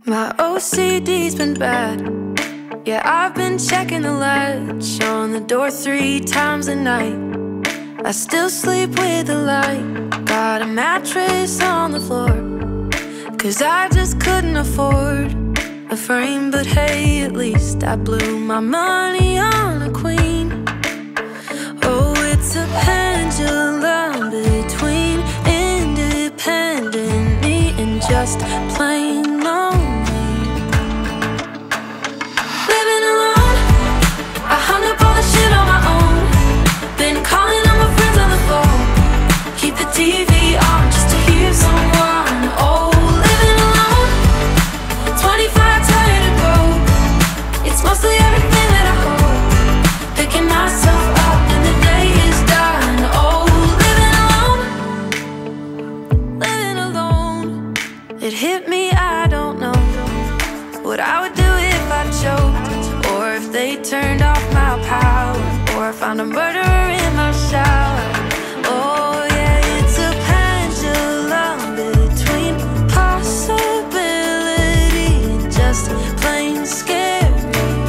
My OCD's been bad. Yeah, I've been checking the latch on the door 3 times a night. I still sleep with the light. Got a mattress on the floor, 'cause I just couldn't afford a frame. But hey, at least I blew my money on a queen. Oh, it's a pendulum between independent me and just plain lonely. Living alone, I hung up all the shit on my own. Been calling all my friends on the phone. Keep the TV on just to hear someone. Oh, living alone, 25, tired and broke. It's mostly everything that I hope. Picking myself up and the day is done. Oh, living alone, living alone. It hit me, I don't know what I would do if I choked, or if they turned off my power, or I found a murderer in my shower. Oh yeah, it's a pendulum between possibility and just plain scary.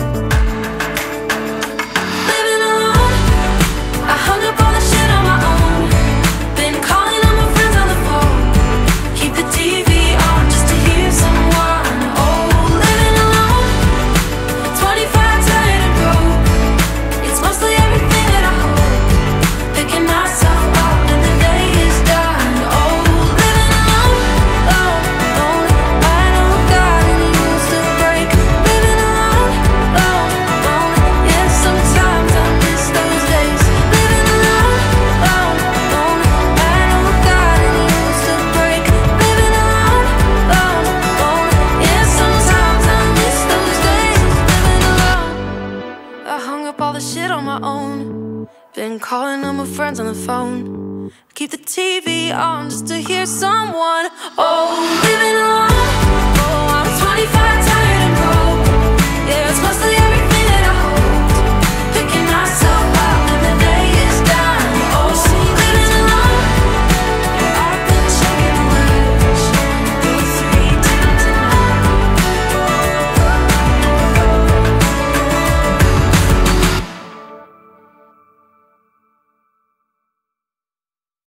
Living alone, I hung up all the shit on my own. Been calling all my friends on the phone. Keep the TV on just to hear someone. Oh, living alone, 25, tired and broke. It's mostly everything that I hope. Picking myself up and the day is done. Oh, living alone, alone, alone. I don't got any rules to break. Living alone, alone, alone. Yeah, sometimes I miss those days. Living alone, alone, alone. I don't got any rules to break. Living alone, alone, alone. Yeah, sometimes I miss those days. Living alone, I hung up all the shit on my own. Been calling all my friends on the phone. Keep the TV on just to hear someone. Oh, living alone. Oh, I'm 25.